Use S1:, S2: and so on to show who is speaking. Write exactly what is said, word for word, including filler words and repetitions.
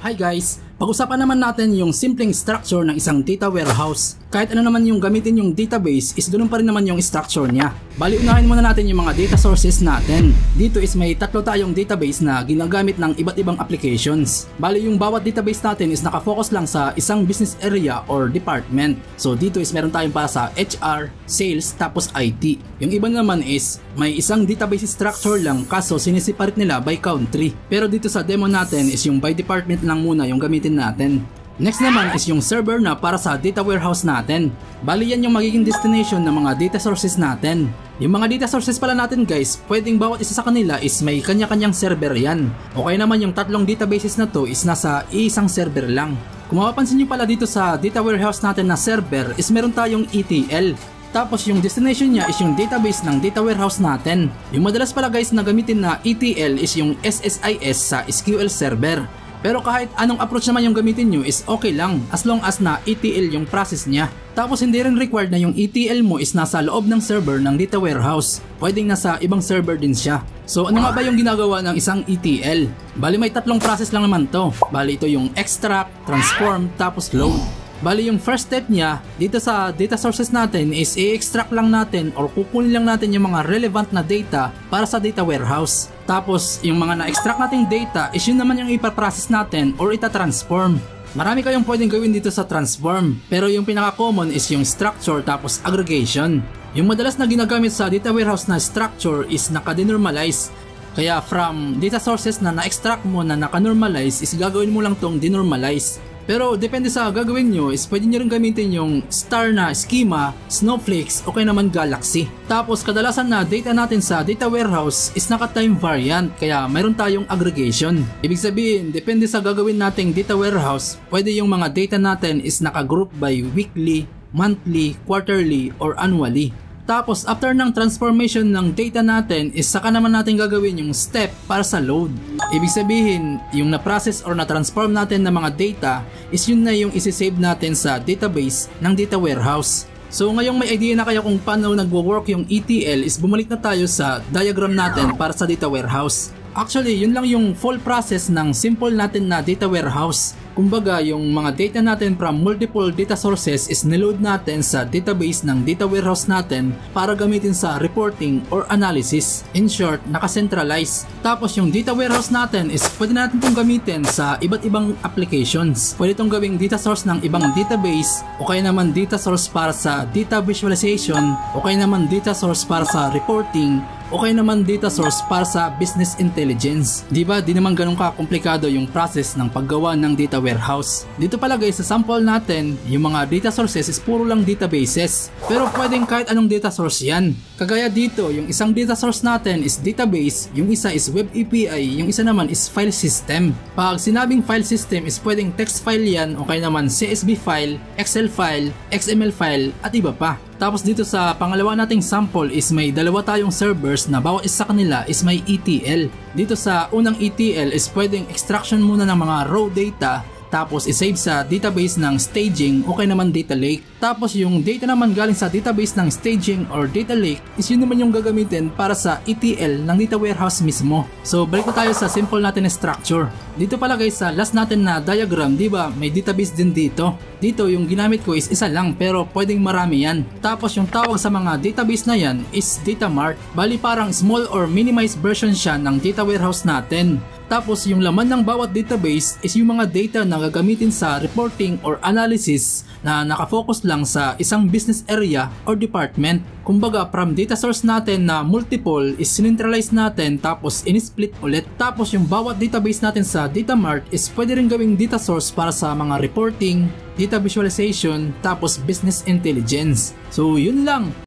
S1: Hi guys! Pag-usapan naman natin yung simpleng structure ng isang data warehouse. Kahit ano naman yung gamitin yung database is doon pa rin naman yung structure niya. Bali unahin muna natin yung mga data sources natin. Dito is may tatlo tayong database na ginagamit ng iba't ibang applications. Bali yung bawat database natin is nakafocus lang sa isang business area or department. So dito is meron tayong para sa H R, Sales, tapos I T. Yung iba naman is may isang database structure lang kaso sinisiparate nila by country. Pero dito sa demo natin is yung by department lang muna yung gamitin natin. Next naman is yung server na para sa data warehouse natin. Bali yan yung magiging destination ng mga data sources natin. Yung mga data sources pala natin guys, pwedeng bawat isa sa kanila is may kanya-kanyang server yan. O kaya naman yung tatlong databases na to is nasa isang server lang. Kung mapapansin nyo pala dito sa data warehouse natin na server is meron tayong E T L. Tapos yung destination niya is yung database ng data warehouse natin. Yung madalas pala guys na gamitin na E T L is yung S S I S sa S Q L Server. Pero kahit anong approach naman yung gamitin nyo is okay lang as long as na E T L yung process niya. Tapos hindi rin required na yung E T L mo is nasa loob ng server ng data warehouse. Pwedeng nasa ibang server din siya. So ano nga ba yung ginagawa ng isang E T L? Bali may tatlong process lang naman to. Bali ito yung extract, transform, tapos load. Bali yung first step niya dito sa data sources natin is i-extract lang natin or kukunin lang natin yung mga relevant na data para sa data warehouse. Tapos yung mga na-extract nating data is yun naman yung ipaprocess natin or ita-transform. Marami kayong pwedeng gawin dito sa transform, pero yung pinaka-common is yung structure tapos aggregation. Yung madalas na ginagamit sa data warehouse na structure is naka-denormalize. Kaya from data sources na na-extract mo na naka-normalize is gagawin mo lang tong denormalize. Pero depende sa gagawin nyo is pwede nyo rin gamitin yung star na schema, snowflakes o kaya naman galaxy. Tapos kadalasan na data natin sa data warehouse is naka time variant kaya mayroon tayong aggregation. Ibig sabihin depende sa gagawin nating data warehouse, pwede yung mga data natin is naka group by weekly, monthly, quarterly or annually. Tapos after ng transformation ng data natin is saka naman natin gagawin yung step para sa load. Ibig sabihin yung na-process or na-transform natin ng mga data is yun na yung isi-save natin sa database ng data warehouse. So ngayong may idea na kayo kung paano nagwo-work yung E T L is bumalik na tayo sa diagram natin para sa data warehouse. Actually yun lang yung full process ng simple natin na data warehouse. Kumbaga yung mga data natin from multiple data sources is niload natin sa database ng data warehouse natin para gamitin sa reporting or analysis. In short, naka-centralize. Tapos yung data warehouse natin is pwede natin itong gamitin sa iba't ibang applications. Pwede itong gawing data source ng ibang database o kaya naman data source para sa data visualization o kaya naman data source para sa reporting o kaya naman data source para sa business intelligence. Diba? Di naman ganun ka-komplikado yung process ng paggawa ng data warehouse. Dito pala guys sa sample natin, yung mga data sources is puro lang databases. Pero pwedeng kahit anong data source yan. Kagaya dito, yung isang data source natin is database, yung isa is web A P I, yung isa naman is file system. Pag sinabing file system is pwedeng text file yan o kaya naman C S V file, Excel file, X M L file at iba pa. Tapos dito sa pangalawa nating sample is may dalawa tayong servers na bawat isa kanila is may E T L. Dito sa unang E T L is pwedeng extraction muna ng mga raw data tapos isave sa database ng staging o kaya naman data lake. Tapos yung data naman galing sa database ng staging or data lake is yun naman yung gagamitin para sa E T L ng data warehouse mismo. So balik na tayo sa simple natin na structure. Dito pala guys sa last natin na diagram, di ba may database din dito. Dito yung ginamit ko is isa lang pero pwedeng marami yan. Tapos yung tawag sa mga database na yan is data mart. Bali parang small or minimized version siya ng data warehouse natin. Tapos yung laman ng bawat database is yung mga data na gagamitin sa reporting or analysis na nakafocus lang sa isang business area or department. Kumbaga from data source natin na multiple is sinentralize natin tapos in-split ulit. Tapos yung bawat database natin sa data mart is pwede rin gawing data source para sa mga reporting, data visualization, tapos business intelligence. So yun lang.